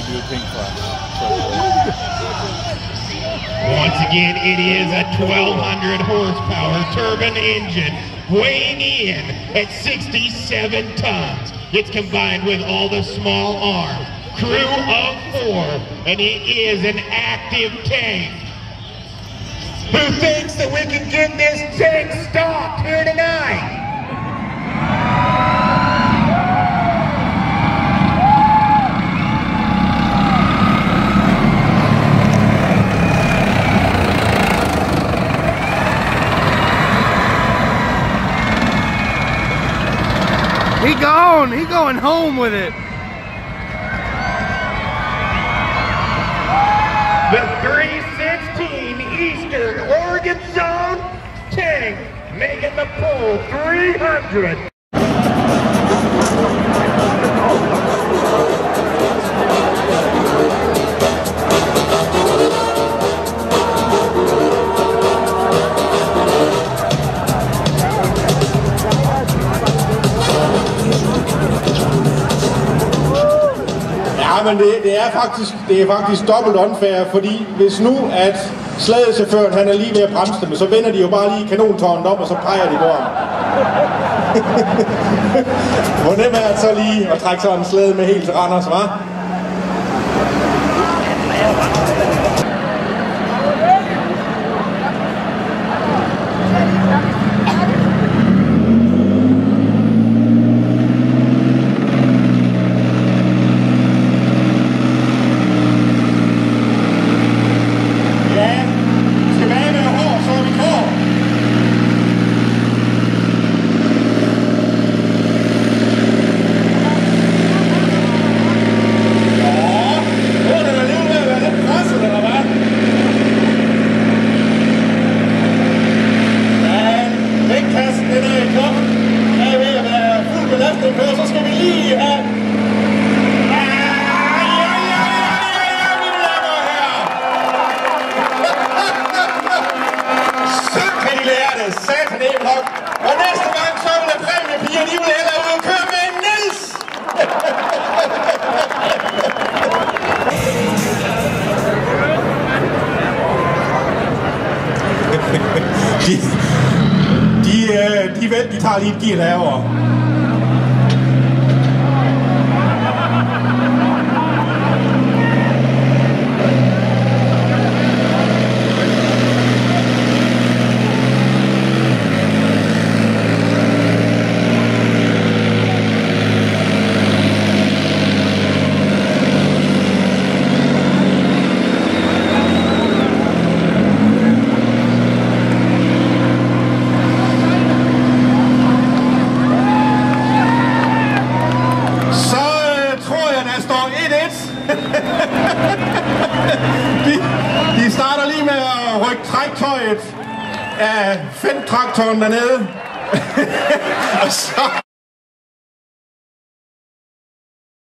dyre ting fra. Once again, it is a 1,200 horsepower turbine engine weighing in at 67 tons. It's combined with all the small arm, crew of 4, and it is an active tank. Who thinks that we can get this tank stopped here tonight? He going home with it. The 316 Eastern Oregon Zone tank making the pole 300. Ja, men det er faktisk dobbelt unfair, fordi hvis nu at slædechaufføren han er lige ved at bremse dem, så vender de jo bare lige kanontårnet op, og så peger de på ham. Hvor nemt er det så lige at trække sådan en slæde med helt til Randers, hva'? Så skal vi lige have... Så kan de lære det, satan æblok. Og næste gang så vil der præmiepiger, de vil hellere ud og køre med Niels. De tager lige et gear derovre. De starter lige med at rykke træktøjet af Fendt-traktoren dernede. Og så